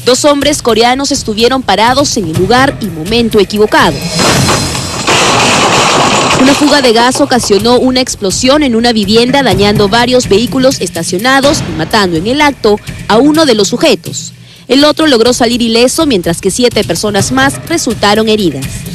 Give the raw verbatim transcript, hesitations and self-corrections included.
Dos hombres coreanos estuvieron parados en el lugar y momento equivocado. Una fuga de gas ocasionó una explosión en una vivienda, dañando varios vehículos estacionados y matando en el acto a uno de los sujetos. El otro logró salir ileso, mientras que siete personas más resultaron heridas.